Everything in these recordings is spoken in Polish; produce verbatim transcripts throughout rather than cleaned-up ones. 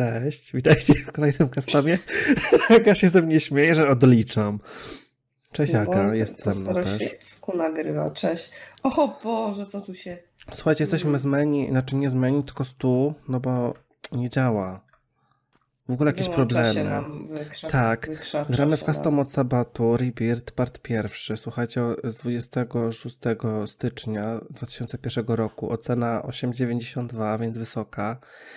Cześć, witajcie w kolejnym customie. Aga się ze mnie śmieje, że odliczam. Cześć Aga, No, jest ze mną też. Po nagrywa, cześć. O Boże, co tu się... Słuchajcie, jesteśmy z menu, znaczy nie z menu, tylko z tu, no bo nie działa. W ogóle jakieś problemy. Nam wykrzak, tak, gramy w Custom nam. od Sabatu, Rebirth, part pierwszy. Słuchajcie, z dwudziestego szóstego stycznia dwa tysiące pierwszego roku. Ocena osiem dziewięćdziesiąt dwa, więc wysoka.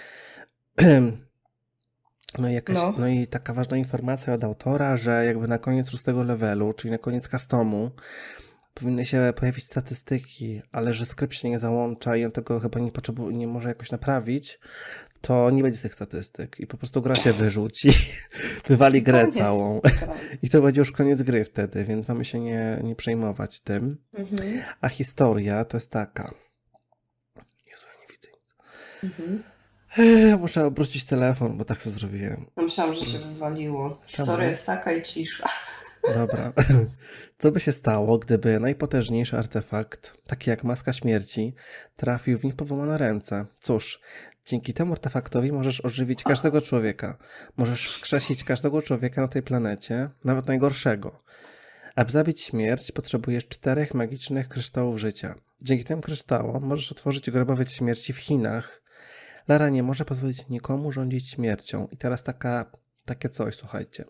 No i, jakaś, no. no i taka ważna informacja od autora, że jakby na koniec szóstego levelu, czyli na koniec customu, powinny się pojawić statystyki, ale że skrypt się nie załącza i on tego chyba nie potrzebuje, nie może jakoś naprawić, to nie będzie tych statystyk i po prostu gra się wyrzuci, wywali grę całą i to będzie już koniec gry wtedy, więc mamy się nie, nie przejmować tym. Mhm. A historia to jest taka. Jezu, ja nie widzę nic. Mhm. Muszę obrócić telefon, bo tak co zrobiłem. Myślałam, że cię wywaliło. Historia jest taka i cisza. Dobra. Co by się stało, gdyby najpotężniejszy artefakt, taki jak Maska Śmierci, trafił w niepowołane ręce? Cóż, dzięki temu artefaktowi możesz ożywić każdego człowieka. Możesz wskrzesić każdego człowieka na tej planecie, nawet najgorszego. Aby zabić śmierć, potrzebujesz czterech magicznych kryształów życia. Dzięki tym kryształom możesz otworzyć grobowiec śmierci w Chinach. Lara nie może pozwolić nikomu rządzić śmiercią. I teraz taka, takie coś, słuchajcie.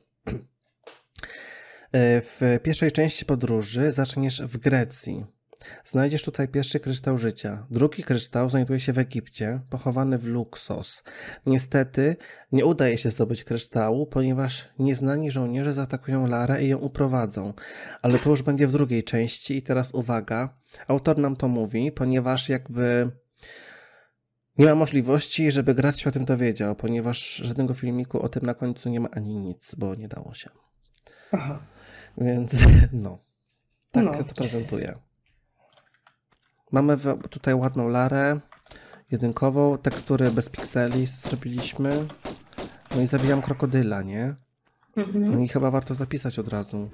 W pierwszej części podróży zaczniesz w Grecji. Znajdziesz tutaj pierwszy kryształ życia. Drugi kryształ znajduje się w Egipcie, pochowany w Luxos. Niestety nie udaje się zdobyć kryształu, ponieważ nieznani żołnierze zaatakują Larę i ją uprowadzą. Ale to już będzie w drugiej części i teraz uwaga. Autor nam to mówi, ponieważ jakby nie ma możliwości, żeby gracz się o tym dowiedział, ponieważ żadnego filmiku o tym na końcu nie ma ani nic, bo nie dało się. Aha. Więc no, tak no. to prezentuję. Mamy tutaj ładną Larę, jedynkową, tekstury bez pikseli zrobiliśmy. No i zabijam krokodyla, nie? Mhm. No i chyba warto zapisać od razu.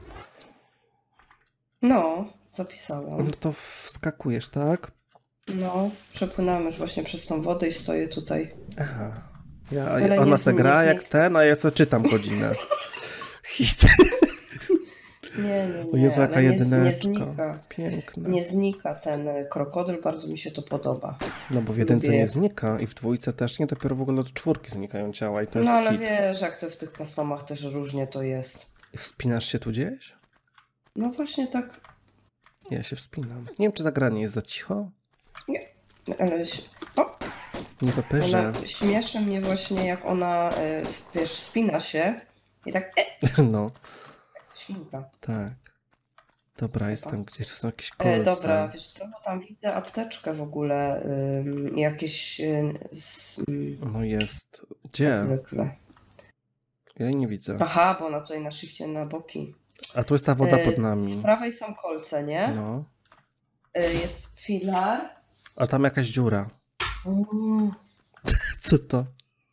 No, zapisałam. No to wskakujesz, tak? No, przepłynąłem już właśnie przez tą wodę i stoję tutaj. Aha. Ja, ona se gra jak ten, a ja sobie czytam godzinę. Hit. Nie, nie, nie. O Jezu, jaka jedyneczka. Nie znika. Piękna. Nie znika ten krokodyl, bardzo mi się to podoba. No bo w jedynce Lubię. nie znika i w dwójce też nie, dopiero w ogóle od czwórki znikają ciała i to jest No ale hit. wiesz, jak to w tych customach też różnie to jest. I wspinasz się tu gdzieś? No właśnie tak. Ja się wspinam. Nie wiem, czy zagranie jest za cicho? Nie, ale... O! Nie to pyże. Śmieszy mnie właśnie, jak ona, wiesz, wspina się i tak... No. Świnka. Tak. Dobra, jestem gdzieś, to są jakieś kolce. E, dobra, wiesz co, bo tam widzę apteczkę w ogóle, ym, jakieś... Ym, z, no jest. Gdzie? Zwykle. Ja jej nie widzę. Aha, bo ona tutaj na shifcie na boki. A tu jest ta woda pod nami. Z prawej są kolce, nie? No. Jest filar. A tam jakaś dziura. Mm. Co to?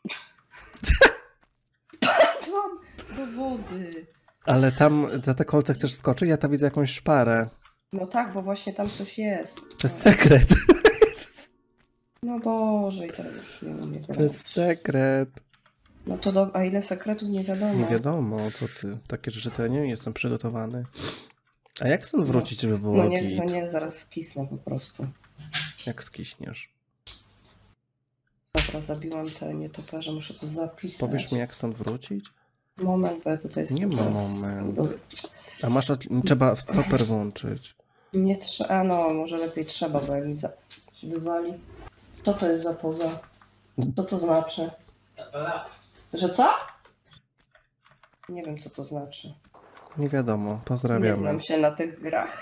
Padłam do wody. Ale tam za te kolce chcesz skoczyć? Ja tam widzę jakąś szparę. No tak, bo właśnie tam coś jest. To jest sekret. No Boże, i teraz już nie umiem. To jest sekret. No to do... A ile sekretów nie wiadomo. Nie wiadomo, co ty. Takie rzeczy to ja nie jestem przygotowany. A jak stąd wrócić, żeby było No nie, git? no nie, zaraz skisnę po prostu. Jak skiśniesz? Dobra, zabiłam te nietoperze, muszę to zapisać. Powiesz mi, jak stąd wrócić? Moment, bo ja tutaj jest... Nie ma moment. A masz, od... trzeba stoper włączyć. Nie trzeba, a no, może lepiej trzeba, bo jak mi za... wywali. Co to jest za poza? Co to znaczy? Że co? Nie wiem, co to znaczy. Nie wiadomo, pozdrawiamy. Nie znam się na tych grach.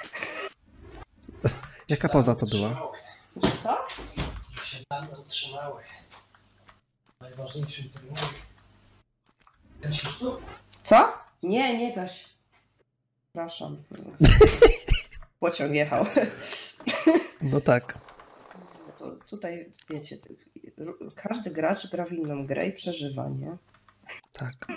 Jaka poza to była? Że co? Się tam utrzymały. Najważniejszym to było. Gasisz tu? Co? Nie, nie gaś. Przepraszam. Pociąg jechał. No tak. To tutaj, wiecie, każdy gracz gra w inną grę i przeżywa, nie? Tak.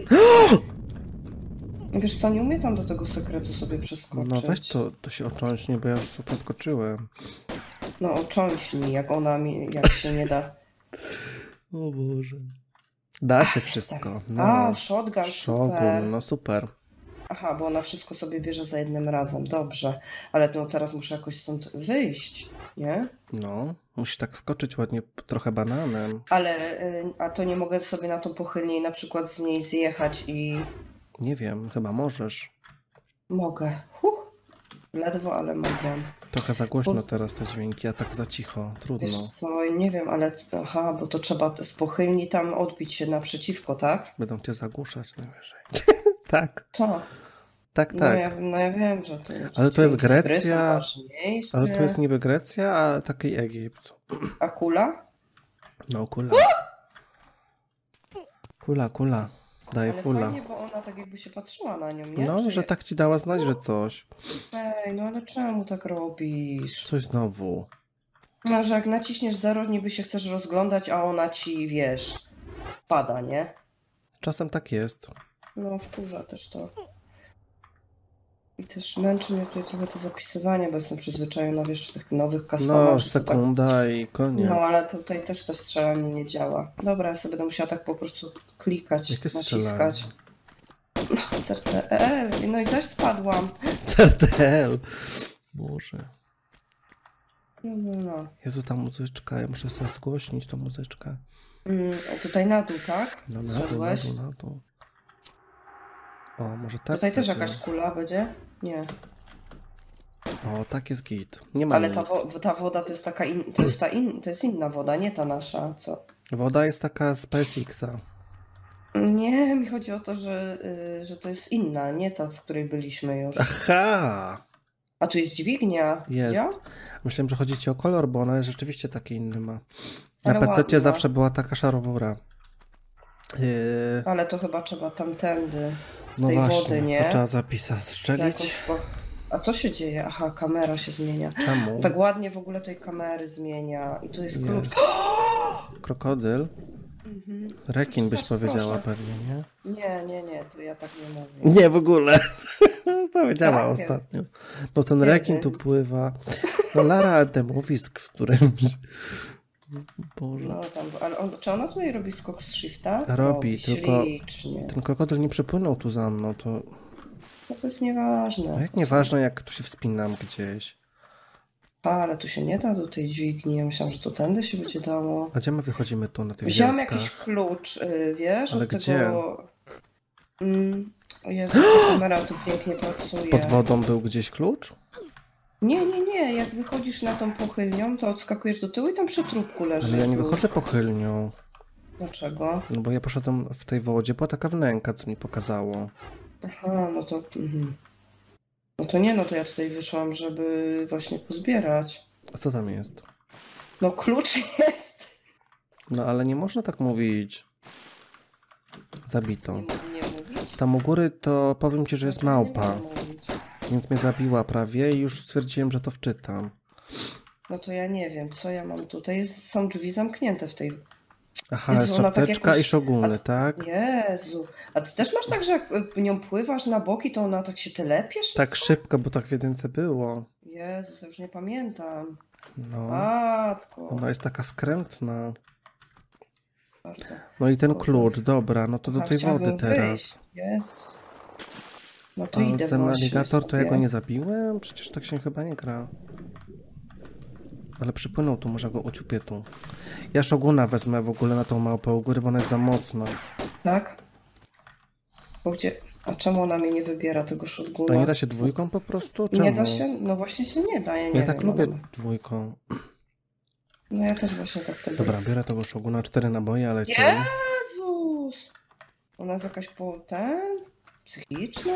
Wiesz co, nie umiem tam do tego sekretu sobie przeskoczyć. No weź to, to się ocząśnij, bo ja już tu poskoczyłem. No ocząśnij, jak ona mi, jak się nie da. O Boże. Da się wszystko. No. A, shotgun, Shogun, super. no super. Aha, bo ona wszystko sobie bierze za jednym razem, dobrze. Ale no teraz muszę jakoś stąd wyjść, nie? No, musi tak skoczyć ładnie trochę bananem. Ale, y, a to nie mogę sobie na tą pochylnię na przykład z niej zjechać i... Nie wiem, chyba możesz. Mogę. Huh. Ledwo, ale mogę. Trochę za głośno Bo- teraz te dźwięki, a tak za cicho. Trudno. Wiesz co, nie wiem, ale... Aha, bo to trzeba z pochylni tam odbić się naprzeciwko, tak? Będą cię zagłuszać najwyżej. Tak, Co? tak, No tak. ja, no ja wiem, że to... Ale to jest dźwięki z gry są Grecja, ważniejsze. Ale to jest niby Grecja, a taki Egipt. A kula? No, kula. Kula, kula. Daje Ale fula. fajnie, bo ona tak jakby się patrzyła na nią, nie? No, Czy że jak- tak ci dała znać, że coś. Ej, no ale czemu tak robisz? Coś znowu. No, że jak naciśniesz zero, niby się chcesz rozglądać, a ona ci, wiesz, pada, nie? Czasem tak jest. No, wkurza też to. I też męczy mnie tutaj trochę to zapisywanie, bo jestem przyzwyczajona, wiesz, w tych nowych customach. No, że to tak... sekunda i koniec. No, ale tutaj też to strzelanie nie działa. Dobra, ja sobie będę musiała tak po prostu klikać, Jakie naciskać. strzelanie? No, C T L, no i zaś spadłam. C T L. Boże. No, no, no. Jezu, ta muzyczka. Ja muszę sobie zgłośnić tą muzyczkę. Mm, tutaj na dół, tak? No na dół, na Zszedłeś? dół, na dół. O, może tak Tutaj też będzie. jakaś kula będzie? Nie. O, tak jest git. Nie ma Ale nic. ta, wo ta woda to jest taka in to jest ta in to jest inna woda, nie ta nasza, co? Woda jest taka z P S X-a. Nie, mi chodzi o to, że, y, że to jest inna, nie ta, w której byliśmy już. Aha! A tu jest dźwignia. Jest. Ja? Myślałem, że chodzi ci o kolor, bo ona rzeczywiście taki inny ma. Na Ale pececie ładna. zawsze była taka szarowura. Yy, Ale to chyba trzeba tamtędy z no tej właśnie, wody, nie? to trzeba zapisa strzelić. Jakąś po... A co się dzieje? Aha, kamera się zmienia. Czemu? Tak ładnie w ogóle tej kamery zmienia. I tu jest klucz. Jest. Krokodyl? Mhm. Rekin byś Proszę, powiedziała proszę. pewnie, nie? Nie, nie, nie, to ja tak nie mówię. Nie, w ogóle. Powiedziała Tak. ostatnio. No ten Kiedy? rekin tu pływa. No Lara the Movies, w którymś... Boże. No tam, ale on, czy ona tutaj robi skok z shifta? Robi, tylko- Ślicznie. Ten krokodyl nie przypłynął tu za mną, to... No to jest nieważne. No jak nieważne, jak tu się wspinam gdzieś. A, ale tu się nie da do tej dźwigni. Ja myślałam, że to tędy się będzie dało. A gdzie my wychodzimy tu na tych Wziąłam wielskach? jakiś klucz, y, wiesz, Ale od gdzie? tego... Mm, o Jezu, ta kamera tu pięknie pracuje. Pod wodą był gdzieś klucz? Nie, nie, nie. Jak wychodzisz na tą pochylnią, to odskakujesz do tyłu i tam przy trupku leży Ale ja nie klucz. wychodzę pochylnią. Dlaczego? No bo ja poszedłem w tej wodzie, była taka wnęka, co mi pokazało. Aha, no to... Mhm. No to nie, no to ja tutaj wyszłam, żeby właśnie pozbierać. A co tam jest? No klucz jest. No ale nie można tak mówić. Nie, Zabito. mów- nie mówić? Tam u góry to powiem ci, że jest No to nie małpa. mogę mówić. Więc mnie zabiła prawie i już stwierdziłem, że to wczytam. No to ja nie wiem, co ja mam tutaj. Jest, są drzwi zamknięte w tej... Aha, Jezu, jest ona tak szopteczka jakoś- i szoguny, a- tak? Jezu. A ty też masz tak, że jak y, nią pływasz na boki, to ona tak się telepiesz? Tak szybko, bo tak w jedynce było. Jezus, ja już nie pamiętam. No. Matko. Ona jest taka skrętna. Bardzo. No i ten Dobra. klucz, dobra, no to do Aha, tej chciałabym wody teraz. wyjść. Jezus. No to A idę ten właśnie aligator, to ja go sobie. nie zabiłem? Przecież tak się chyba nie gra. Ale przypłynął tu, może go uciupię tu. Ja szoguna wezmę w ogóle na tą małpę u góry, bo ona jest za mocna. Tak? Bo gdzie... A czemu ona mnie nie wybiera tego A shotguna? nie da się dwójką po prostu? Czemu? Nie da się? No właśnie się nie da, ja nie Ja tak wiem, lubię ale- dwójką. No ja też właśnie tak tego... Dobra, biorę tego szoguna, cztery naboje, ale co? Jezus! Ona jest jakaś po... ten... psychiczna?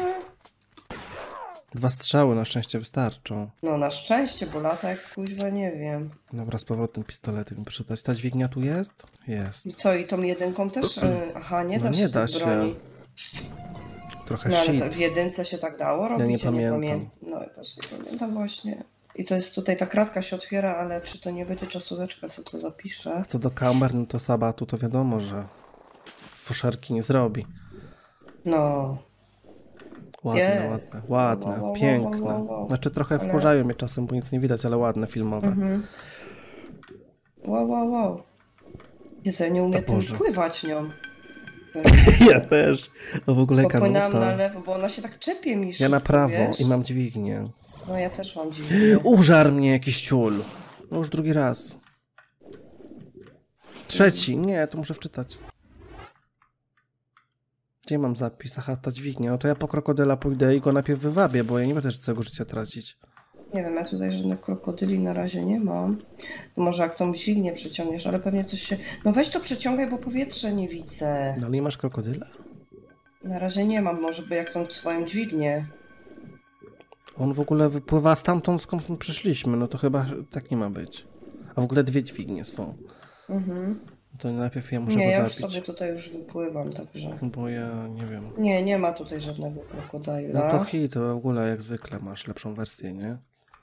Dwa strzały na szczęście wystarczą. No na szczęście, bo lata jak kuźwa nie wiem. Dobra, z powrotem pistoletem mi proszę dać. Ta dźwignia tu jest? Jest. I co, i tą jedynką też? y, Aha, nie No da nie się da tej się. broni. Trochę No ale shit. to w jedynce się tak dało robić? nie pamiętam. pamię- No ja też nie pamiętam właśnie. I to jest tutaj, ta kratka się otwiera, ale czy to nie będzie czasóweczka, sobie to zapiszę. A co do kamer, no to Sabatu to wiadomo, że fuszerki nie zrobi. No, Ładne, Nie. ładne, ładne, Wow, wow, wow, piękne. wow, wow. Znaczy trochę Ale- wkurzają mnie czasem, bo nic nie widać, ale ładne filmowe. mhm. Wow, wow, wow. Jezu, ja nie umiem O tym Boże. pływać nią. Ja też. No w ogóle Popłynęłam kanuta. na lewo, bo ona się tak czepie mi Ja szybko, na prawo wiesz? i mam dźwignię. No ja też mam dźwignię. Użar mnie jakiś ciul. No już drugi raz. Trzeci. Nie, to muszę wczytać. Gdzie mam zapis? Aha, ta dźwignia. No to ja po krokodyla pójdę i go najpierw wywabię, bo ja nie będę całego życia tracić. Nie wiem, ja tutaj żadnych krokodyli na razie nie mam. Może jak tą dźwignię przeciągniesz, ale pewnie coś się... No weź to przeciągaj, bo powietrze nie widzę. No ale nie masz krokodyla? Na razie nie mam, może by jak tą swoją dźwignię. On w ogóle wypływa stamtąd, skąd my przyszliśmy. No to chyba tak nie ma być. A w ogóle dwie dźwignie są. Mhm. To najpierw ja muszę Nie, go ja już zabić. sobie tutaj już wypływam, także... Bo ja nie wiem. Nie, nie ma tutaj żadnego krokodyla. No to hit, to w ogóle jak zwykle masz lepszą wersję, nie?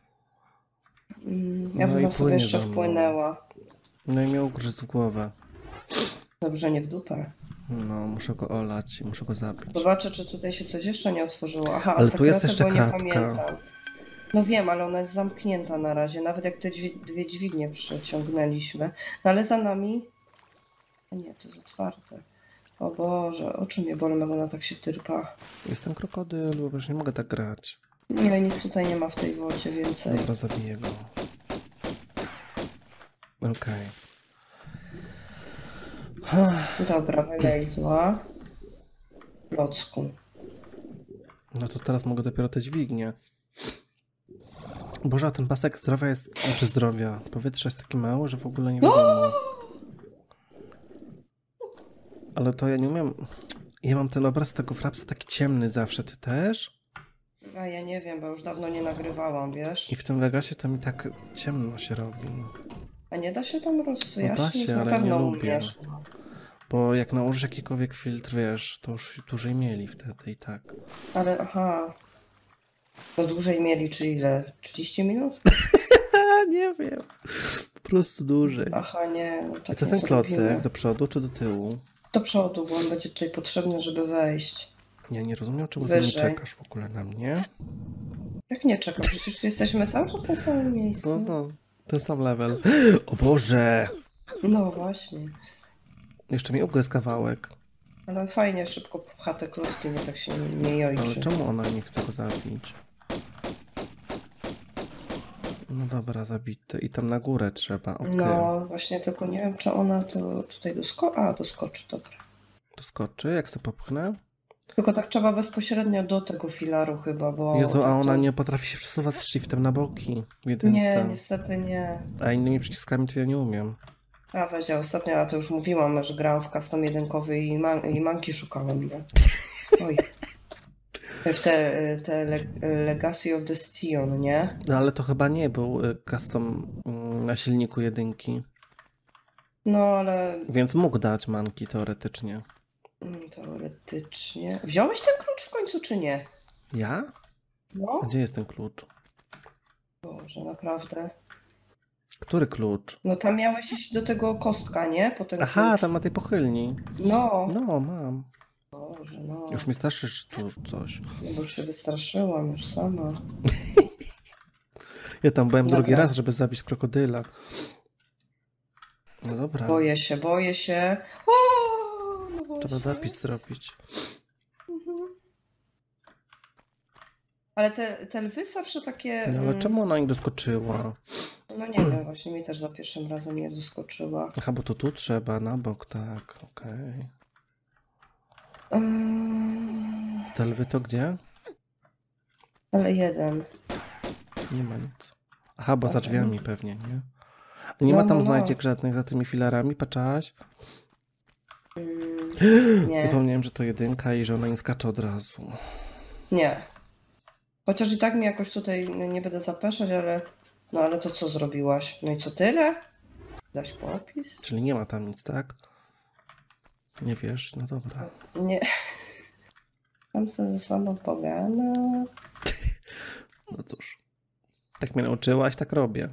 Mm, Ja No bym i tam sobie płynie jeszcze za mną. wpłynęła. No i mnie ugryzł w głowę. Dobrze, nie w dupę. No, muszę go olać i muszę go zabić. Zobaczę, czy tutaj się coś jeszcze nie otworzyło. Aha, Ale tu jest sekretu, jeszcze bo kratka. nie pamiętam. No wiem, ale ona jest zamknięta na razie. Nawet jak te dźwi dwie dźwignie przeciągnęliśmy. No ale za nami... A nie, to jest otwarte. O Boże, oczy mnie bolą, jak ona tak się tyrpa. Jestem krokodyl, bo już nie mogę tak grać. Nie, nic tutaj nie ma w tej wodzie więcej. Dobra, zabiję go. Okej. Okay. Dobra, wylezła. Locku. No to teraz mogę dopiero te dźwignie. Boże, a ten pasek zdrowia jest... Znaczy zdrowia. Powietrze jest taki mały, że w ogóle nie wiadomo. Ale to ja nie umiem... Ja mam ten obraz tego frapsa taki ciemny zawsze. Ty też? A ja nie wiem, bo już dawno nie nagrywałam, wiesz? I w tym Vegasie to mi tak ciemno się robi. A nie da się tam rozjaśnić? No da się, Na ale pewno nie lubię. umiesz. Bo jak nałożysz jakikolwiek filtr, wiesz, to już dłużej mieli wtedy i tak. Ale aha. To dłużej mieli, czy ile? trzydzieści minut? Nie wiem. Po prostu dłużej. Aha, nie. No A tak co nie ten klocek? zrobimy. Do przodu czy do tyłu? Do przodu, bo on będzie tutaj potrzebny, żeby wejść. Ja nie rozumiem, czemu ty nie Wyżej. czekasz w ogóle na mnie. Jak nie czekam? Przecież tu jesteśmy cały czas w tym samym miejscu. No, no, ten sam level. O Boże! No właśnie. Jeszcze mi ugryzł kawałek. Ale fajnie, szybko pcha te klocki, nie tak się nie, nie Ale jojczy. czemu ona nie chce go zabić? No dobra, zabity. I tam na górę trzeba, okej. No właśnie, tylko nie wiem, czy ona to tutaj doskoczy. A, doskoczy, dobra. To skoczy, jak se popchnę? Tylko tak trzeba bezpośrednio do tego filaru chyba, bo... Jezu, a to- ona nie potrafi się przesuwać z shiftem na boki w jedynce. Nie, niestety nie. A innymi przyciskami to ja nie umiem. A weź, ja ostatnio, a to już mówiłam, że grałam w custom jedynkowy i, man i manki szukałam, nie? Oj. W te, te Le Legacy of the Scion, nie? No ale to chyba nie był y, custom mm, na silniku jedynki. No ale Więc mógł dać manki teoretycznie. mm, teoretycznie... Wziąłeś ten klucz w końcu, czy nie? Ja? No? A gdzie jest ten klucz? Boże, naprawdę. Który klucz? No tam miałeś iść do tego kostka, nie? Po ten Aha, klucz. tam na tej pochylni. No. No, mam. Boże, no. Już mi straszysz tu coś. No bo już się wystraszyłam już sama. Ja tam byłem Dobra. drugi raz, żeby zabić krokodyla. No dobra, Boję się, boję się. O, no trzeba właśnie. zapis zrobić. Mhm. Ale te, te lwy zawsze takie... No ale mm, czemu ona nie doskoczyła? No nie wiem, właśnie mi też za pierwszym razem nie doskoczyła. Aha, bo to tu trzeba, na bok, tak, okej. Mm, Te lwy to gdzie? ale jeden. Nie ma nic. Aha, bo za Okej. drzwiami pewnie, nie? A nie No, ma tam no, no. znajdziek żadnych za tymi filarami, patrzałaś? Mm, nie, Zapomniałem, że to jedynka i że ona nie skacze od razu. nie. Chociaż i tak mi jakoś tutaj nie nie będę zapeszać, ale... No ale to co zrobiłaś? No i co tyle? Daś popis? Czyli nie ma tam nic, tak? Nie wiesz? No dobra. Nie. Tam sobie ze sobą pogadam. No cóż. Tak mnie nauczyłaś, tak robię.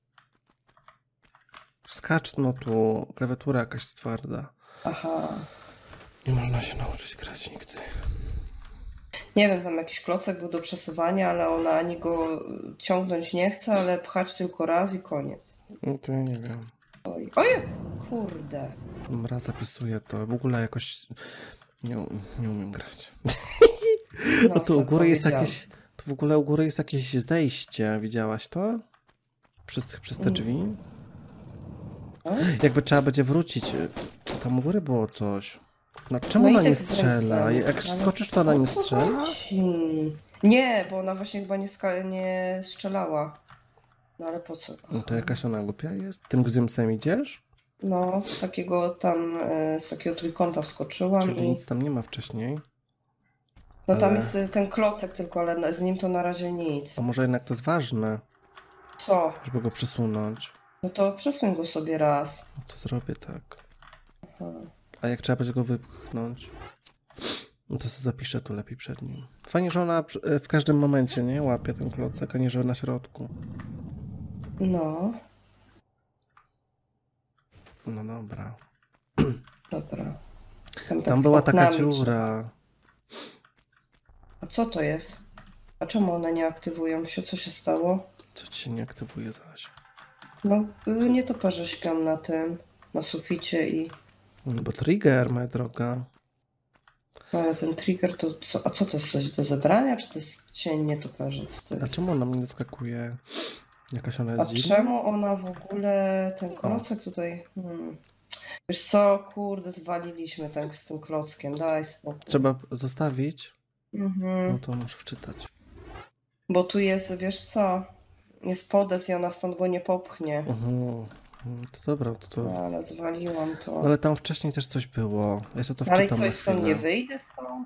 Skacz no tu, klawiatura jakaś twarda. Aha. Nie można się nauczyć grać nigdy. Nie wiem, tam jakiś klocek był do przesuwania, ale ona ani go ciągnąć nie chce, ale pchać tylko raz i koniec. No to ja nie wiem. Oj, oj! kurde. Raz zapisuję to. W ogóle jakoś nie, nie umiem grać. No, No tu u góry jest powiedziałam. jakieś... Tu w ogóle u góry jest jakieś zejście. Widziałaś to? Przez, przez te drzwi? No. Jakby trzeba będzie wrócić. Tam u góry było coś. No czemu No i ona nie tak strzela? zresztą. Jak Ale skoczysz, co to ona nie to strzela? chodzi? Nie, bo ona właśnie chyba nie, ska- nie strzelała. No ale po co? No to jakaś ona głupia jest? Tym gzymsem idziesz? No, z takiego tam, e, z takiego trójkąta wskoczyłam Czyli i... nic tam nie ma wcześniej. No tam ale- jest e, ten klocek tylko, ale z nim to na razie nic. A może jednak to jest ważne, Co? żeby go przesunąć? No to przesuń go sobie raz. No to zrobię tak. Aha. A jak trzeba będzie go wypchnąć? No to sobie zapiszę tu lepiej przed nim. Fajnie, że ona przy- w każdym momencie, nie? Łapie ten klocek, a nie, że na środku. No, No dobra. dobra. Tam, tak Tam była taka oknami trzeba. dziura. A co to jest? A czemu one nie aktywują się? Co się stało? Co ci się nie aktywuje zaś? No, y, nietoperze śpią na tym, na suficie i... No bo trigger, moja droga. No, ale ten trigger to co? A co to jest? Coś do zebrania? Czy to jest cień nietoperza? Co to A jest? czemu ona mnie skakuje? Jakaś ona A jest dziwna? czemu ona w ogóle, ten klocek tutaj... Hmm. Wiesz co, kurde, zwaliliśmy tak z tym klockiem, daj spokój. Trzeba zostawić? Mhm. No to muszę wczytać. Bo tu jest, wiesz co, jest podes i ona stąd go nie popchnie. Mhm. No to dobra, to to... No, ale zwaliłam to. No ale tam wcześniej też coś było. Ja sobie to Ale i wczytam na coś stąd nie chwilę. wyjdę stąd?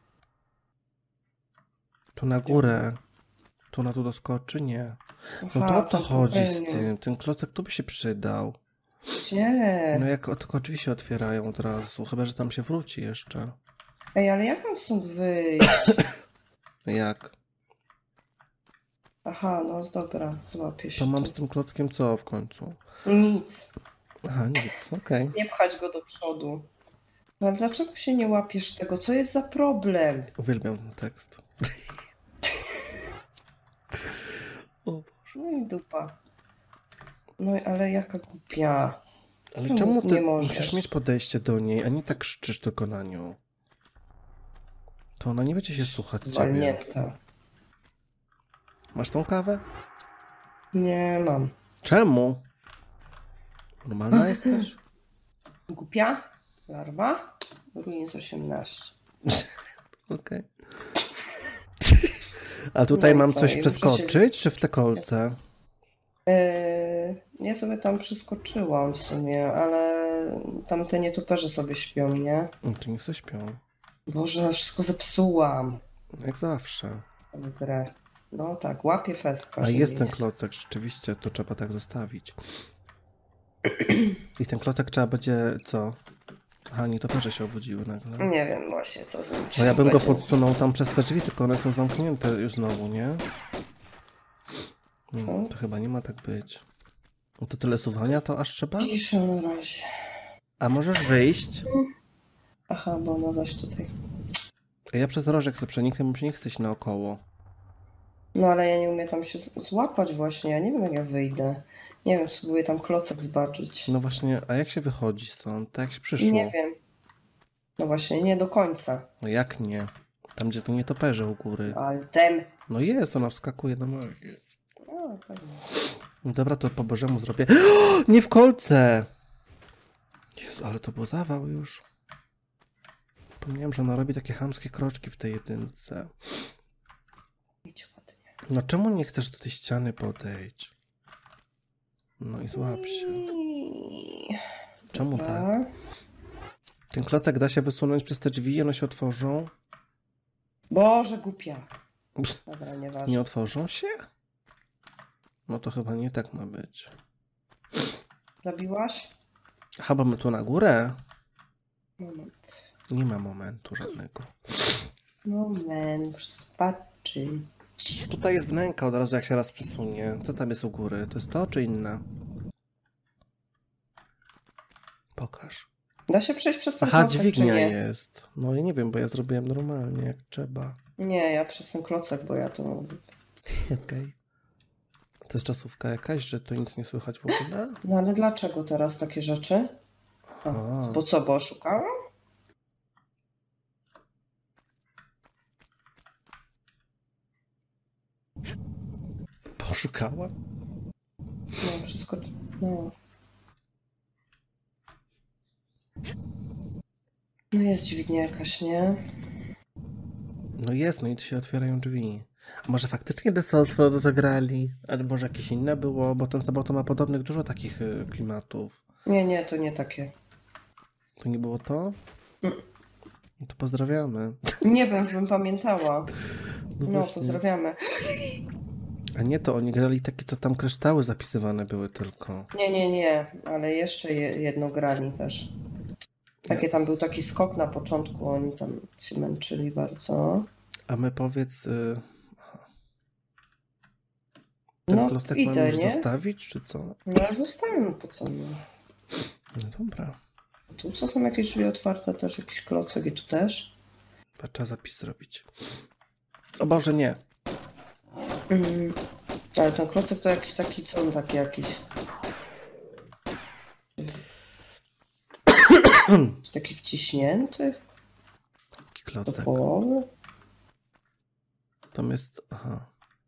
Tu na górę. Tu ona tu doskoczy? Nie. No Aha, to o co to chodzi z zupełnie. tym? Ten klocek tu by się przydał. Nie. No jak o- tylko drzwi się otwierają od razu. Chyba, że tam się wróci jeszcze. Ej, ale jak mam stąd wyjść? Jak? Aha, no dobra, złapię się. To mam tu. z tym klockiem co w końcu? Nic. Aha, nic, okej. Nie pchać go do przodu. No ale dlaczego się nie łapiesz tego? Co jest za problem? Uwielbiam ten tekst. O, No i dupa. No i- ale jaka głupia. ale Czemu czemu ty nie możesz? musisz mieć podejście do niej, a nie tak krzyczysz tylko na nią? To ona nie będzie się słuchać ciebie. Walnięta. Masz tą kawę? Nie mam. Czemu? Normalna jesteś? Głupia? Larwa? Ruins osiemnaście. Okej. A tutaj No i mam co? coś I muszę przeskoczyć, czy w te kolce? Yy, ja sobie tam przeskoczyłam w sumie, ale tamte nietoperze sobie śpią, nie? No to niech se śpią. Boże, wszystko zepsułam. Jak zawsze. Tę grę. No tak, łapię fest w A każdym jest ten miejscu. klocek, rzeczywiście, to trzeba tak zostawić. I ten klocek trzeba będzie co? Aha, nietoperze się obudziły nagle. Nie wiem właśnie co z nim No ja bym go będzie. podsunął tam przez te drzwi, tylko one są zamknięte już znowu, nie? Co? Hmm, to chyba nie ma tak być. No to tyle suwania to aż trzeba? Cisza na razie. A możesz wyjść? Aha, bo ona zaś tutaj. Ja przez rożek sobie przeniknę, bo mi się nie chce iść naokoło. No ale ja nie umiem tam się z- złapać właśnie, ja nie wiem jak ja wyjdę. Nie wiem, spróbuję tam klocek zobaczyć. No właśnie, a jak się wychodzi stąd? Tak jak się przyszło? Nie wiem. No właśnie, nie do końca. No jak nie? Tam gdzie to nietoperze u góry. Altem. No jest, ona wskakuje na magię. No, pewnie. No dobra, to po bożemu zrobię. Nie w kolce! Jezu, ale to był zawał już. Pomniałem, że ona robi takie chamskie kroczki w tej jedynce. Idź ładnie. No czemu nie chcesz do tej ściany podejść? No i złap się. I- Czemu Dobra. tak? Ten klocek da się wysunąć przez te drzwi i one się otworzą? Boże, głupia. Dobra, nieważne. Nie otworzą się? No to chyba nie tak ma być. Zabiłaś? Aha, bo my tu na górę? Moment. Nie ma momentu żadnego. Moment, muszę zobaczyć. Tutaj jest wnęka od razu jak się raz przesunie. Co tam jest u góry? To jest to czy inna? Pokaż. Da się przejść przez ten Aha, klocek, czy dźwignia nie? jest. No ja nie wiem, bo ja zrobiłem normalnie jak trzeba. Nie, ja przez ten klocek, bo ja to... Okej. To jest czasówka jakaś, że tu nic nie słychać w ogóle? No ale dlaczego teraz takie rzeczy? A, A. bo co, bo oszukałam? Poszukała? No, wszystko... No. No jest dźwignia jakaś, nie? No jest, no i tu się otwierają drzwi. A może faktycznie The Souls to zagrali? Ale może jakieś inne było? Bo ten Sabbath ma podobnych dużo takich y, klimatów. Nie, nie, to nie takie. To nie było to? Mm. No to pozdrawiamy. Nie wiem, żebym pamiętała. No, No, właśnie. pozdrawiamy. A nie, to oni grali takie, co tam kryształy zapisywane były tylko. Nie, nie, nie, ale jeszcze je, jedno grali też. Takie tam był taki skok na początku, oni tam się męczyli bardzo. A my powiedz... Y... aha. Ten No, klocek idę, mamy już nie? zostawić, czy co? No, ja zostałem, po co nie? No dobra. Tu co są jakieś drzwi otwarte, też jakiś klocek i tu też. Chyba trzeba zapis zrobić. O Boże, nie. Mm. Ale ten klocek to jakiś taki, co on taki jakiś... taki wciśnięty Taki do klocek. połowy. Tam jest... Aha.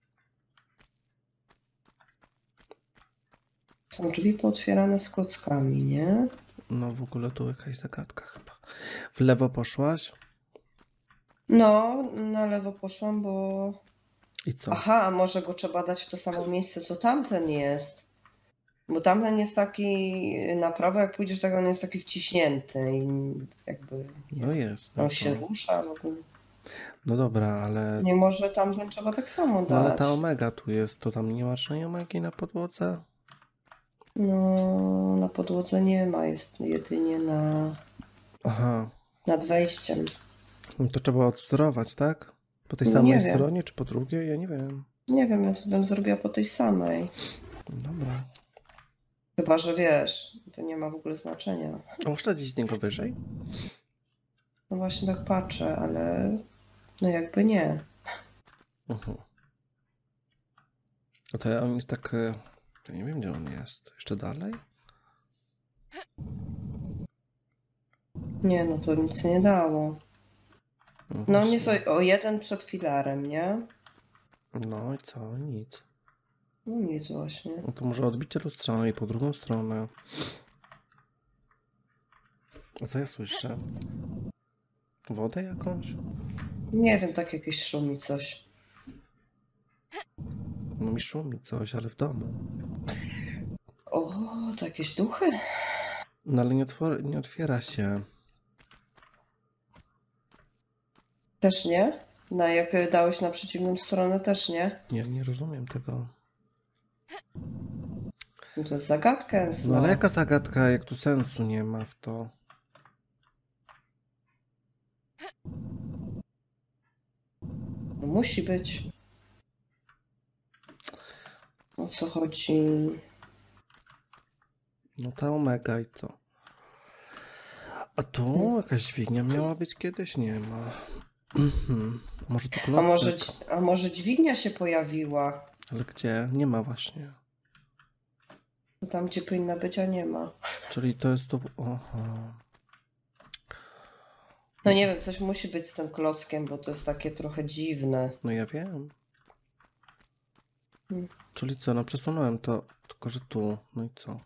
Są drzwi pootwierane z klockami, nie? No w ogóle tu jakaś zagadka chyba. W lewo poszłaś? No, na lewo poszłam, bo... I co? Aha, a może go trzeba dać w to samo miejsce, co tamten jest. Bo tamten jest taki na prawo, jak pójdziesz, tak on jest taki wciśnięty i jakby No jest. No, on to... się rusza w ogóle. no dobra, ale... Nie może tamten trzeba tak samo dać. No ale ta omega tu jest, to tam nie ma żadnej omegi na podłodze? No, na podłodze nie ma, jest jedynie na... Aha. nad wejściem. No to trzeba odwzorować, tak? Po tej No samej nie wiem. stronie, czy po drugiej? Ja nie wiem. Nie wiem, ja bym zrobiła po tej samej. Dobra. Chyba, że wiesz, to nie ma w ogóle znaczenia. A można gdzieś z niego wyżej? No właśnie tak patrzę, ale no jakby nie. Uh-huh. A to on jest tak... e, Ja nie wiem, gdzie on jest. Jeszcze dalej? Nie, no to nic nie dało. No, No on właśnie. jest o, o jeden przed filarem, nie? No i co? Nic. No nic właśnie. No to może odbicie lustrzane i po drugą stronę. A co ja słyszę? Wodę jakąś? Nie wiem, tak jakieś szumi coś. No mi szumi coś, ale w domu. O, to jakieś duchy? No ale nie, otwor- nie otwiera się. Też nie? No jak dałeś na przeciwną stronę, też nie? Nie, nie rozumiem tego. No to jest zagadka. No ale jaka zagadka, jak tu sensu nie ma w to? No musi być. O co chodzi? No ta omega i co? A tu jakaś dźwignia miała być kiedyś? Nie ma. Mhm. Może tu klocek? A może, a może dźwignia się pojawiła? Ale gdzie? Nie ma właśnie. No tam, gdzie powinna być, a nie ma. Czyli to jest tu... Aha. No nie wiem, coś musi być z tym klockiem, bo to jest takie trochę dziwne. No ja wiem. Hmm. Czyli co? No przesunąłem to, tylko że tu. No i co?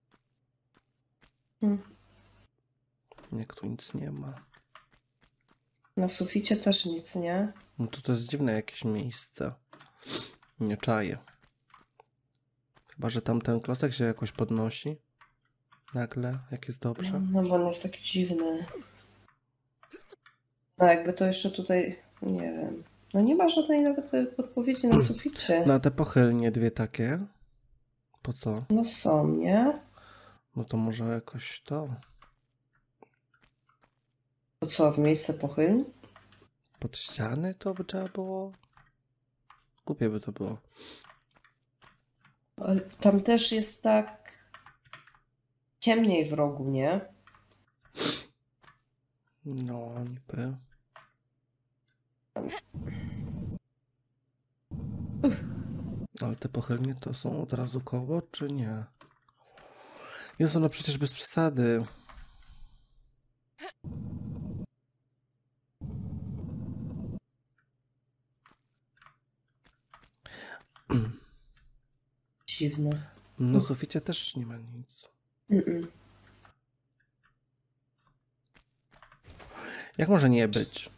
Hmm. Jak tu nic nie ma. Na suficie też nic, nie? No to to jest dziwne jakieś miejsce. Nie czaję. Chyba, że tam ten klocek się jakoś podnosi. Nagle, jak jest dobrze. No bo on jest taki dziwny. No jakby to jeszcze tutaj, nie wiem. No nie ma żadnej nawet podpowiedzi na suficie. No a te pochylnie dwie takie? Po co? No są, nie? No to może jakoś to. To co, w miejsce pochylni? Pod ściany to by trzeba było. Głupie by to było. Ale tam też jest tak ciemniej w rogu, nie? No, niby. Ale te pochylnie to są od razu koło, czy nie? Jezu, no przecież bez przesady. dziwne. No w suficie też nie ma nic. Mm -mm. Jak może nie być?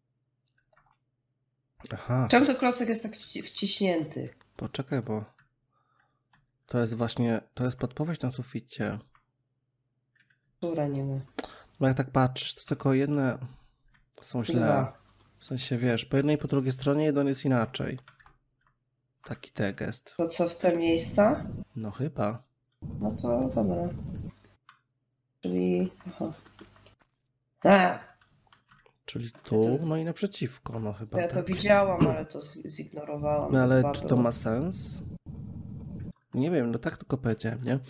Aha. Czemu ten klocek jest tak wciśnięty? Poczekaj, bo to jest właśnie, to jest podpowiedź na suficie. Która nie ma. Bo jak tak patrzysz, to tylko jedne są źle. Dwa. W sensie, wiesz, po jednej i po drugiej stronie jeden jest inaczej. Taki te gest. To co, w te miejsca? No chyba. No to dobra. Czyli... Aha. A, Czyli tu, no i naprzeciwko, no chyba ja to tak. widziałam, ale to zignorowałam. No ale Dwa czy to były. ma sens? Nie wiem, no tak tylko powiedziałem, nie?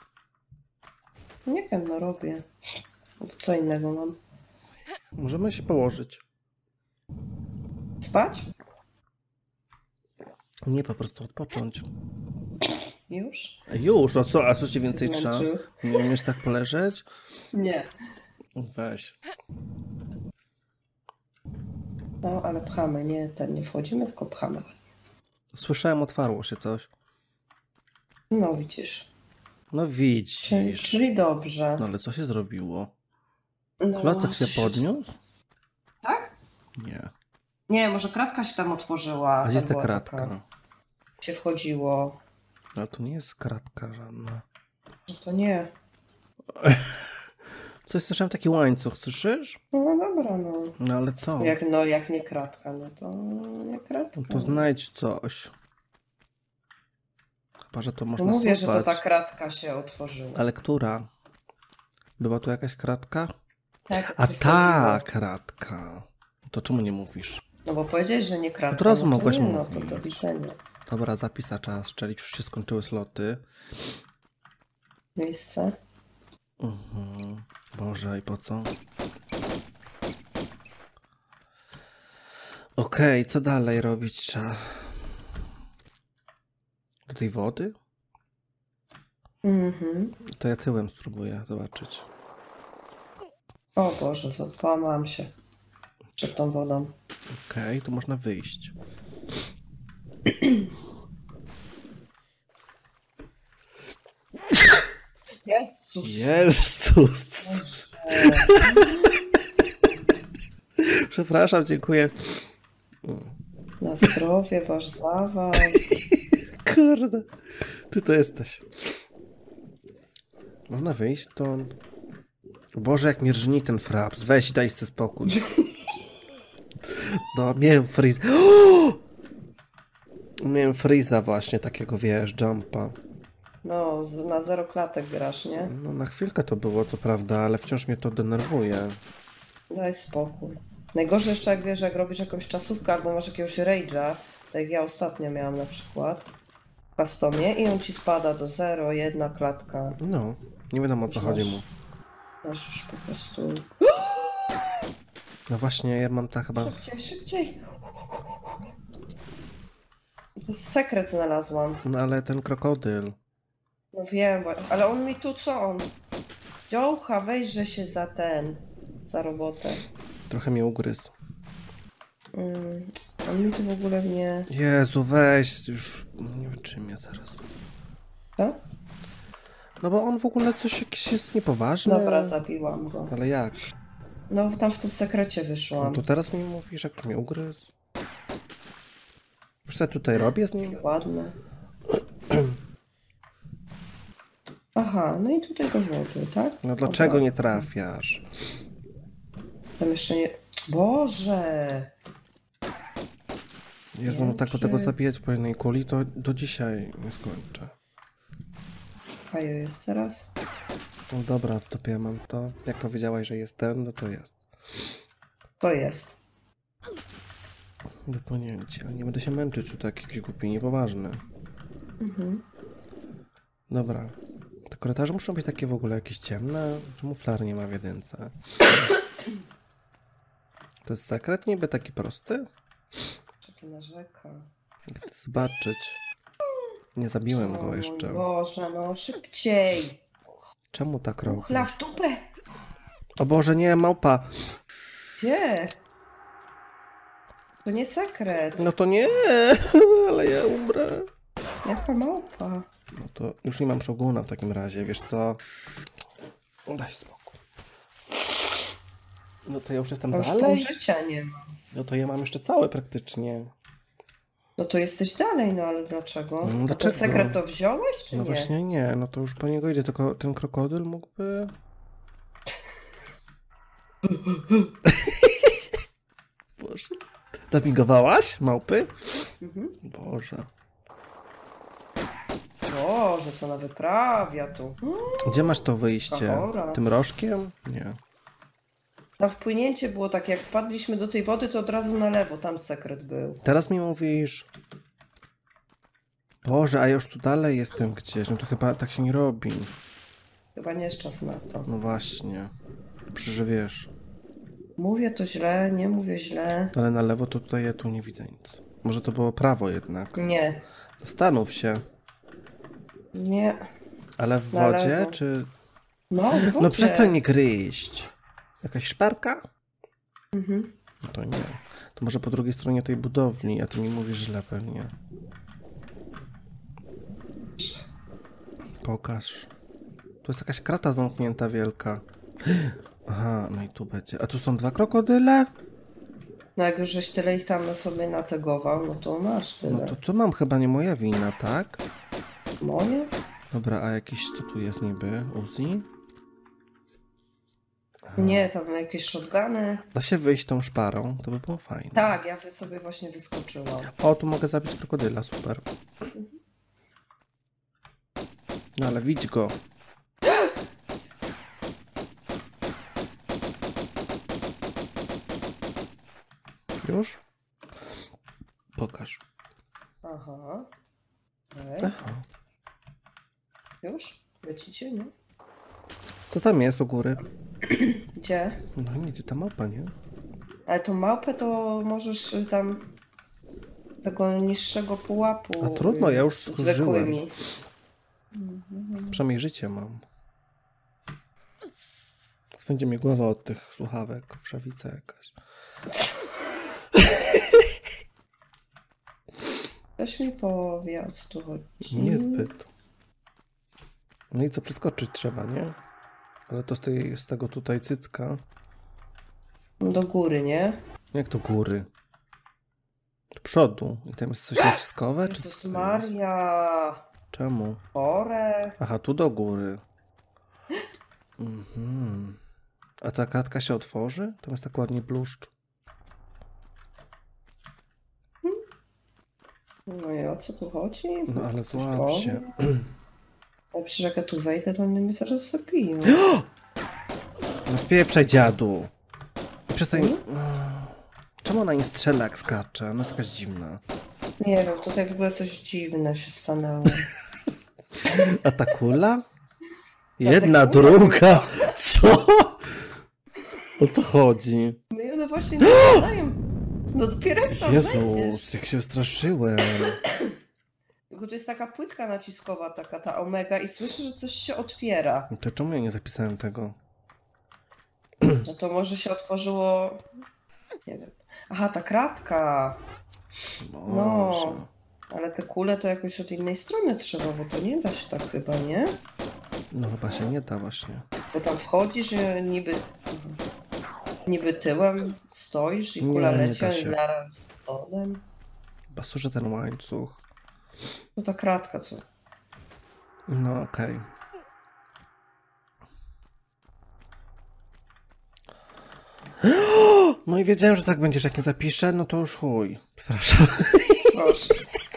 Nie wiem, no robię. Co innego mam? Możemy się położyć. Spać? Nie, po prostu odpocząć. Już? A już, a co, a co ci więcej Się trzeba? zmęczył. Nie umiesz tak poleżeć? Nie. Weź. No, ale pchamy, nie, ten nie wchodzimy, tylko pchamy. Słyszałem, otwarło się coś. No widzisz. No Czyli, widzisz. czyli dobrze. No ale co się zrobiło? No, Klocek się coś- podniósł? Tak? Nie. Nie, może kratka się tam otworzyła. A gdzie jest ta była kratka? taka, Się wchodziło. Ale to nie jest kratka żadna. No to nie. Coś słyszałem, taki łańcuch, słyszysz? No dobra, no. No ale co? Jak, no, jak nie kratka, no to nie kratka. No to znajdź coś. Chyba, że to No można mówię, że to suwać. ta kratka się otworzyła. Ale która? Była tu jakaś kratka? Tak, A jak ta wchodziło. kratka. To czemu nie mówisz? No bo powiedziałeś, że nie kratka. Od razu no to mogłaś nie, no to mówić. do widzenia. Dobra, zapisa trzeba strzelić, już się skończyły sloty. Miejsce. Mhm. Boże, i po co? Okej, co dalej robić trzeba? Do tej wody? Mhm. To ja tyłem spróbuję zobaczyć. O Boże, zapałam się przed tą wodą. Okej, tu można wyjść. Jezus. Jezus! Przepraszam, dziękuję. Na zdrowie, Boż zawaj. Kurde, ty to jesteś. Można wyjść stąd. Boże, jak mnie rżni ten fraps. Weź, daj sobie spokój. No, miałem freeze. Miałem freeza właśnie, takiego, wiesz, jumpa. No, z- na zero klatek grasz, nie? No, na chwilkę to było, co prawda, ale wciąż mnie to denerwuje. Daj spokój. Najgorzej jeszcze jak wiesz, jak robisz jakąś czasówkę albo masz jakiegoś rage'a, tak jak ja ostatnio miałam na przykład w customie i on ci spada do zero, jedna klatka. No, nie wiadomo o co Już chodzi masz. mu. Masz już po prostu... No właśnie, ja mam tak chyba... Szybciej, szybciej! To jest sekret znalazłam. No ale ten krokodyl. No wiem, bo- ale on mi tu co on? Dziołcha, weźże się za ten, za robotę. Trochę mnie ugryzł. Mm, on mi tu w ogóle nie... Jezu, weź, już nie wytrzymię zaraz. Co? No bo on w ogóle coś jakiś jest niepoważny. Dobra, zabiłam go. Ale jak? No tam w tym sekrecie No wyszłam. to teraz mi mówisz, jak mnie ugryzł. Wiesz co ja tutaj robię z nim? Takie ładne. Aha, no i tutaj do wody, tak? No dlaczego Dobra. nie trafiasz? Tam jeszcze nie... Boże! Jezu, no tak o Czy- tego zabijać po jednej kuli, to do dzisiaj nie skończę. Kajo jest teraz? No dobra, w dupie mam to. Jak powiedziałaś, że jest ten, no to jest. To jest. Wypłynięcie. Ale nie będę się męczyć tu tak jakiś głupi, niepoważny. Mhm. Dobra. Te korytarze muszą być takie w ogóle jakieś ciemne. Czemu flary nie ma w jedynce? To jest sekret niby taki prosty? Czekaj, narzeka. Chcę zobaczyć. Nie zabiłem O go mój jeszcze. Boże, no szybciej! Czemu tak Uchla robisz? w dupę! O Boże, nie, małpa! Gdzie? To nie sekret. No to nie, ale ja umrę. Jaka małpa? No to już nie mam szoguna w takim razie, wiesz co? Daj spokój. No to ja już jestem A już dalej. pół życia nie ma. No to ja mam jeszcze całe praktycznie. No to jesteś dalej, no ale dlaczego? No, A dlaczego? ten sekret to wziąłeś, czy No nie? właśnie nie, no to już po niego idzie, tylko ten krokodyl mógłby... Boże. Zabigowałaś, małpy? Mhm. Boże. Boże, co ona wyprawia tu. Gdzie masz to wyjście? Chora. Tym rożkiem? Nie. Na wpłynięcie było tak, jak spadliśmy do tej wody, to od razu na lewo, tam sekret był. Teraz mi mówisz... Boże, a ja już tu dalej jestem gdzieś. No to chyba tak się nie robi. Chyba nie jest czas na to. No właśnie. Dobrze, że wiesz. Mówię to źle, nie mówię źle. Ale na lewo to tutaj ja tu nie widzę nic. Może to było prawo jednak. Nie, Zastanów się. nie. Ale w Na wodzie, lewo. czy... No, w No wodzie. przestań mnie gryźć. Jakaś szparka? Mhm. No to nie. To może po drugiej stronie tej budowli, a ty mi mówisz źle pewnie. Pokaż. Tu jest jakaś krata zamknięta wielka. Aha, no i tu będzie. A tu są dwa krokodyle? No jak już żeś tyle ich tam sobie nategował, no to masz tyle. No to co mam? Chyba nie moja wina, tak? Moje? Dobra, a jakiś co tu jest niby? Uzi? Aha. Nie, tam jakieś shotguny. Da się wyjść tą szparą, to by było fajne. Tak, ja wy- sobie właśnie wyskoczyłam. O, tu mogę zabić krokodyla, super. No ale widź go. Już? Pokaż. Aha. Okej. Aha. Już? Lecicie, nie? Co tam jest u góry? Gdzie? No nie, gdzie ta mapa, nie? Ale tą małpę to możesz y, tam tego niższego pułapu. A trudno, y, ja już z zużyłem. zwykłymi. Mhm. Przynajmniej życie mam. Swędzi mi głowa od tych słuchawek. Wszawica jakaś. Ktoś mi powie, o co tu chodzi. Niezbyt. No i co, przeskoczyć trzeba, nie? Ale to z, tej, z tego tutaj cycka. Do góry, nie? Jak to góry? Do przodu. I tam jest coś naciskowe? Czy co Jezus to jest? Maria. Czemu? Chore. Aha, tu do góry. Mhm. A ta kratka się otworzy? Tam jest tak ładnie bluszcz. No i o co tu chodzi? No ale Coś złap to? się. Ale przecież jak ja tu wejdę, to one mnie zaraz zabiją. No spieprzaj, dziadu. I przestań... Mhm. Czemu ona nie strzela jak skacze? Ona jest jakaś dziwna. Nie wiem, tutaj w ogóle coś dziwne się stanęło. A ta kula? ta Jedna, kula druga. Co? O co chodzi? No i one właśnie nie znają. No dopiero jak tam wejdziesz. Jezus, jak się straszyłem. Tylko to jest taka płytka naciskowa, taka ta omega i słyszę, że coś się otwiera. No to czemu ja nie zapisałem tego? No to może się otworzyło... Nie wiem. Aha, ta kratka. Boże. No. Ale te kule to jakoś od innej strony trzeba, bo to nie da się tak chyba, nie? No chyba się nie da właśnie. Bo tam wchodzisz, że niby... Niby tyłem stoisz i Nie, kula nie leci, da a się. naraz przodem. Chyba służy ten łańcuch. To ta kratka, co? No okej. No i wiedziałem, że tak będziesz, jak nie zapiszę, no to już chuj. Przepraszam. Proszę.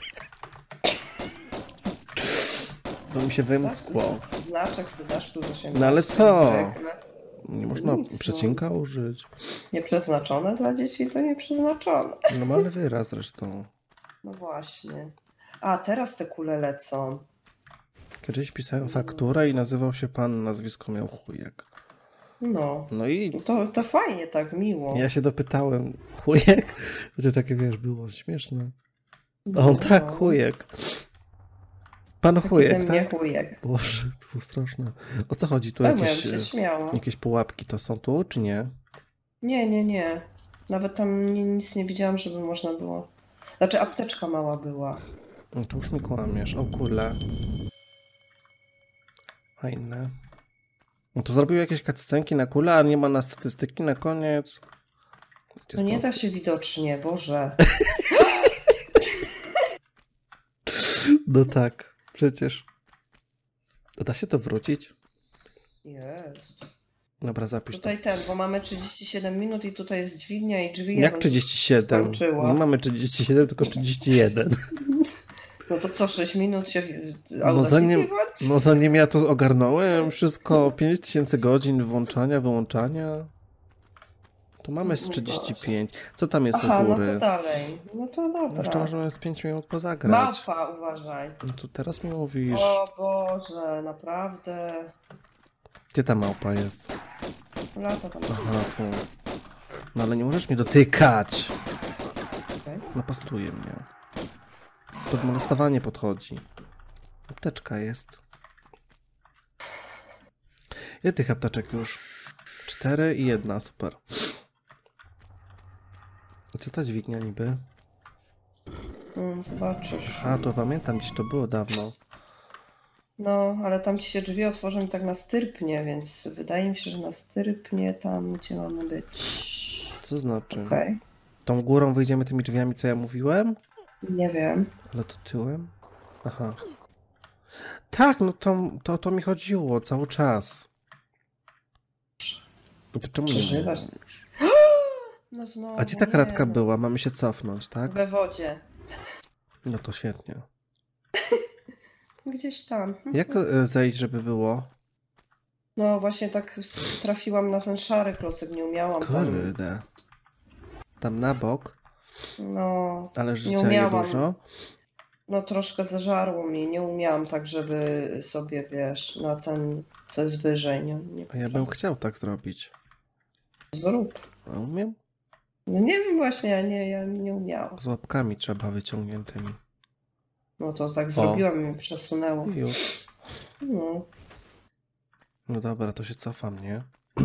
Bo mi się wymskło. Znaczek sobie dasz tu do siebie. No ale co? Zwykle. Nie można Nic, no. przecinka użyć. Nieprzeznaczone dla dzieci to nieprzeznaczone. Normalny wyraz zresztą. No właśnie. A, teraz te kule lecą. Kiedyś pisałem fakturę i nazywał się pan, nazwisko miał chujek. No. No i To, to fajnie, tak miło. ja się dopytałem, chujek? To takie, wiesz, było śmieszne. A No, on tak, no. chujek. Pan Taki ze chujek, mnie tak? chujek. Boże, to było straszne. O co chodzi? Tu Tak, ja bym jakieś, się e, śmiała. jakieś pułapki to są tu, czy nie? Nie, nie, nie. Nawet tam ni- nic nie widziałam, żeby można było... Znaczy apteczka mała była. No to już mi kłamiesz. O kule. Fajne. No to zrobił jakieś cutscenki na kule, a nie ma na statystyki na koniec. No nie da się widocznie, Boże. No tak, przecież. Da się to wrócić? Jest. Dobra, zapisz Tutaj to. ten, bo mamy trzydzieści siedem minut i tutaj jest dźwignia i drzwi. Jak trzydzieści siedem? Skończyła. Nie mamy trzydzieści siedem, tylko trzydzieści jeden. No to co, sześć minut się No zanim, no zanim ja to ogarnąłem, wszystko pięć tysięcy godzin włączania, wyłączania. Tu mamy z trzydzieści pięć. Co tam jest Aha, u góry? no to dalej. No to dobra. Jeszcze możemy z pięć minut pozagrać. Małpa, uważaj. No to teraz mi mówisz. O Boże, naprawdę. Gdzie ta małpa jest? Lata tam. Aha, tu. No ale nie możesz mnie dotykać. Okay. Napastuje mnie. Pod molestowanie podchodzi. Apteczka jest. Ile tych apteczek już? Cztery i jedna, super. A co ta dźwignia niby? Mm, zobaczysz. A, to pamiętam, gdzieś to było dawno. No, ale tam ci się drzwi otworzą i tak na styrpnie, więc wydaje mi się, że na styrpnie tam, gdzie mamy być. Co znaczy? Okej. Tą górą wyjdziemy tymi drzwiami, co ja mówiłem? Nie wiem. Ale to tyłem? Aha. Tak, no to, to, to mi chodziło cały czas. No to czemu nie Przeżywasz. mówisz? No znowu, A gdzie ta nie, kratka no. była? Mamy się cofnąć, tak? We wodzie. No to świetnie. Gdzieś tam. Jak e, zejść, żeby było? No właśnie tak trafiłam na ten szary klocek, nie umiałam tam. Kurde. Tam na bok, No, ale nie życia nie umiałam. dużo. No troszkę zażarło mnie, nie umiałam tak, żeby sobie, wiesz, na ten, co jest wyżej, nie, nie A ja bym chciał tak zrobić. Zrób. A umiem? No nie wiem właśnie, ja nie, ja nie umiałam. Z łapkami trzeba wyciągniętymi. No to tak zrobiłam i mnie przesunęło. I już. No. No dobra, to się cofam, nie?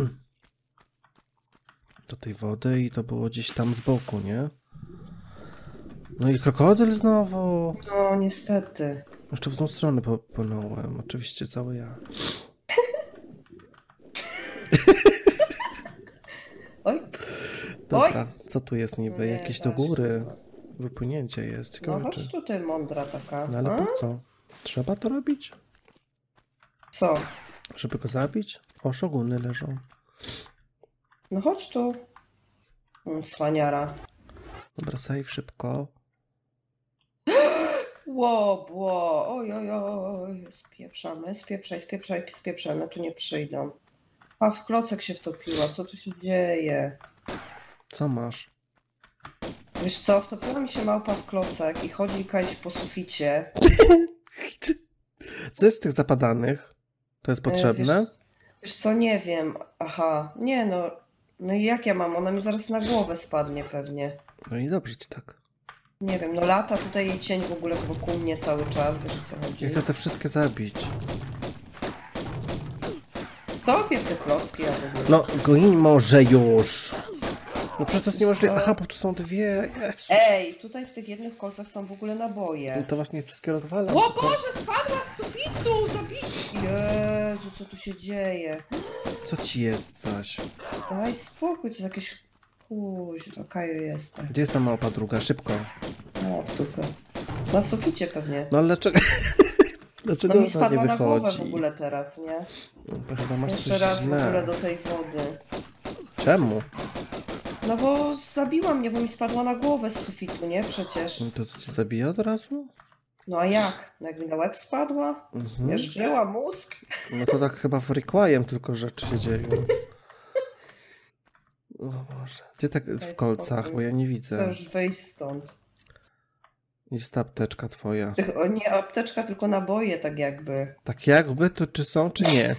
Do tej wody i to było gdzieś tam z boku, nie? No i krokodyl znowu. No niestety. Jeszcze w tą stronę popłynąłem. Oczywiście cały ja. Oj. Dobra, co tu jest niby? No nie, Jakieś do da się. góry. Wypłynięcie jest. No Ciekawe chodź czy... tutaj mądra taka. No ale A? po co? Trzeba to robić? Co? Żeby go zabić? O, szoguny leżą. No chodź tu. Mm, Cwaniara. Dobra, save szybko. Ło, ło, oj, oj, oj, spieprzamy, spieprzaj, spieprzaj, spieprzaj, no tu nie przyjdą. A w klocek się wtopiła, co tu się dzieje? Co masz? Wiesz co, wtopiła mi się małpa w klocek i chodzi kajś po suficie. Co jest z tych zapadanych? To jest potrzebne? Wiesz, wiesz co, nie wiem, aha, nie no, no i jak ja mam, ona mi zaraz na głowę spadnie pewnie. No i dobrze ci tak. Nie wiem, no lata tutaj jej cień w ogóle wokół mnie cały czas, wiesz o co chodzi. Ja chcę te wszystkie zabić. Topie w te klocki, ja w ogóle. No, goń może już. No przecież to jest niemożliwe. Aha, bo tu są dwie. Jezu. Ej, tutaj w tych jednych kolcach są w ogóle naboje. No to właśnie wszystkie rozwalam. O tylko- Boże, spadła z sufitu! Zabij! Jezu, co tu się dzieje? Co ci jest coś? Daj spokój, to jest jakieś... Kuźwa, Kaju jestem. Gdzie jest ta małpa druga? Szybko. No, w dupę. Na suficie pewnie. No ale dlaczego... dlaczego No mi ona spadła nie na głowę wychodzi? w ogóle teraz, nie? No, to chyba masz Jeszcze coś raz w ogóle źle. do tej wody. Czemu? No bo zabiła mnie, bo mi spadła na głowę z sufitu, nie? Przecież. No to, to cię zabija od razu? No a jak? No jak mi na łeb spadła? Mhm. Zmierzyła mózg? No to tak chyba w Requiem tylko rzeczy się dzieją. O Boże. Gdzie tak w kolcach? spokój. Bo ja nie Chcę widzę. już wyjść stąd. Jest ta apteczka twoja. Tych, o nie apteczka, tylko naboje tak jakby. Tak jakby to czy są, czy nie?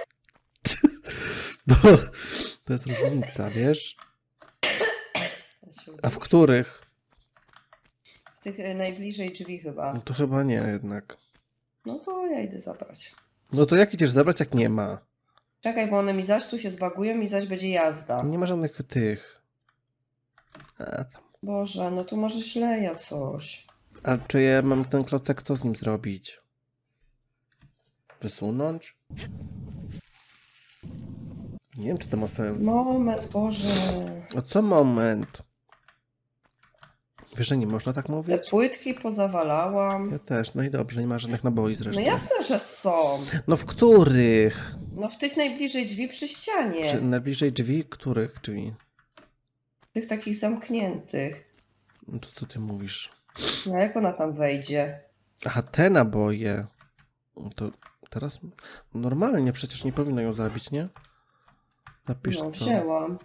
Bo to jest różnica, wiesz? Ja się A w których? W tych y, najbliżej drzwi chyba. No to chyba nie jednak. No to ja idę zabrać. No to jak idziesz zabrać, jak nie ma? Czekaj, bo one mi zaś tu się zbagują i zaś będzie jazda. Nie ma żadnych tych. A, tam. Boże, no tu może źle ja coś. A czy ja mam ten klocek, co z nim zrobić? Wysunąć? Nie wiem, czy to ma sens. Moment, Boże. O co moment? Wiesz, że nie można tak Te mówić? płytki pozawalałam. Ja też, no i dobrze, nie ma żadnych naboi zresztą. No jasne, że są. No w których? No w tych najbliżej drzwi przy ścianie. Przy, najbliżej drzwi? Których drzwi? Tych takich zamkniętych. No to co ty mówisz? No jak ona tam wejdzie? Aha, te naboje. To teraz normalnie przecież nie powinno ją zabić, nie? Napisz No to. wzięłam.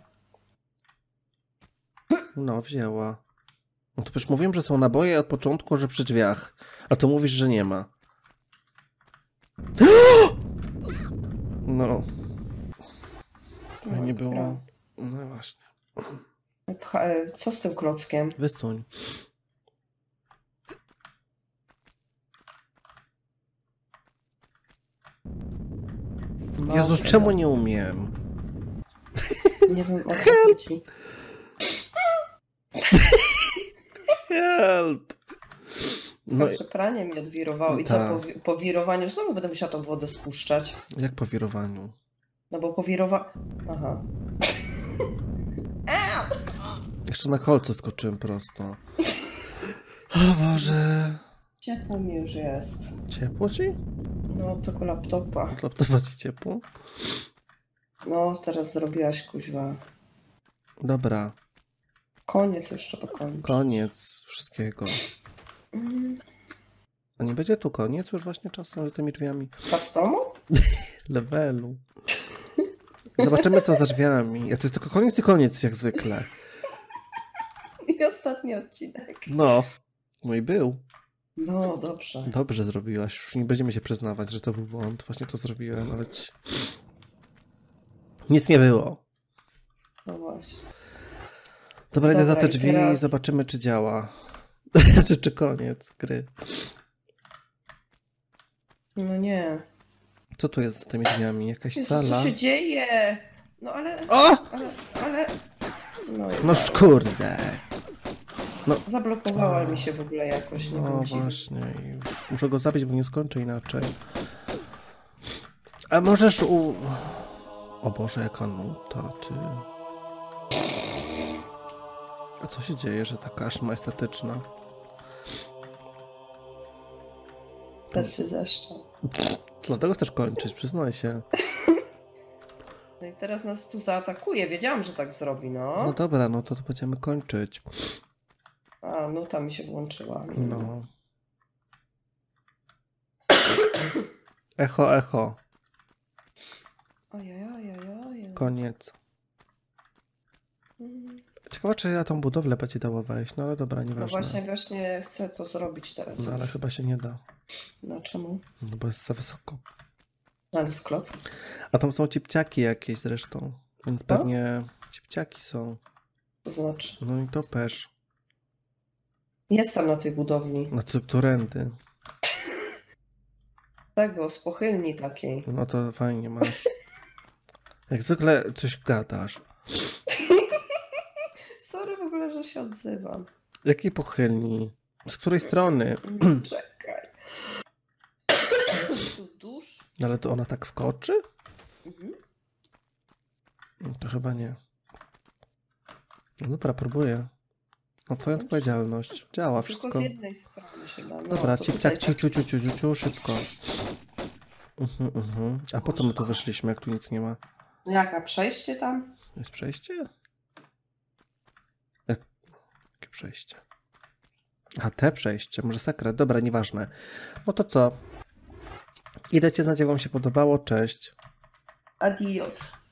No, wzięła. No to przecież mówiłem, że są naboje od początku, że przy drzwiach. A to mówisz, że nie ma. No. To No, nie było. dobra. No właśnie. Pcha... Co z tym klockiem? Wysuń. No, Jezus, dobra. czemu nie umiem? Nie wiem o co chodzi. Help! No, Dobrze, pranie mi odwirowało. I co, tak. po, wi- po wirowaniu znowu będę musiała tą wodę spuszczać. jak po wirowaniu? No bo po wirowa... Aha. Jeszcze na kolce skoczyłem prosto. O Boże. Ciepło mi już jest. Ciepło ci? No, tylko laptopa. Od laptopa ci ciepło? No, teraz zrobiłaś kuźwa. Dobra, Koniec już trzeba kończyć. koniec wszystkiego. Mm. A nie będzie tu koniec już właśnie czasem z tymi drzwiami? Customu? Levelu. Zobaczymy co za drzwiami. A to jest tylko koniec i koniec jak zwykle. I ostatni odcinek. No, mój był. No, dobrze. Dobrze zrobiłaś. Już nie będziemy się przyznawać, że to był błąd. Właśnie to zrobiłem, ale ci... nic nie było. No właśnie. Dobra, idę za Dobra, te i drzwi i teraz- zobaczymy czy działa. czy, czy koniec gry. No nie. Co tu jest za tymi drzwiami? Jakaś Jezu, sala? co się dzieje? No ale... O! Ale... ale... No, i No tak. szkurde. Zablokowała mi się w ogóle jakoś, nie No wiem dziwnie. właśnie. Już muszę go zabić, bo nie skończę inaczej. A możesz u... O Boże, jaka nuta, ty. A co się dzieje, że taka aż majestatyczna? Też się zeszczał. Dlatego chcesz kończyć, przyznaj się. No i teraz nas tu zaatakuje. Wiedziałam, że tak zrobi, no. No dobra, no to, to będziemy kończyć. A, nuta mi się włączyła. No. Echo, echo. Ojej, ojej, ojej. Koniec. Mm. Ciekawe, czy ja tą budowlę będzie dało wejść, no ale dobra, No nieważne. właśnie, właśnie chcę to zrobić teraz. No ale już. chyba się nie da, No czemu? no bo jest za wysoko. Ale z kloc. A tam są cipciaki jakieś zresztą, więc pewnie cipciaki są. To znaczy. No i to pesz. Jestem na tej budowli. No co, którędy? Tego, z pochylni takiej. No to fajnie masz. Jak zwykle coś gadasz. Sorry w ogóle, że się odzywam. Jakiej pochylni? Z której strony? Mm, Czekaj. Tu dusz. No ale to ona tak skoczy? Mhm. No to chyba nie. No dobra, próbuję. No twoja Dobrze. odpowiedzialność. Działa Tylko wszystko. z jednej strony się da. No, Dobra, to cipciak, tutaj ciu, ciu, ciu, ciu, ciu, szybko. Mhm, mhm. A po co my tu wyszliśmy, jak tu nic nie ma? No jaka, przejście tam? Jest przejście? Jak... Jakie przejście? A te przejście, może sekret? Dobra, nieważne. No to co? Idę cię znać, jak wam się podobało. Cześć. Adios.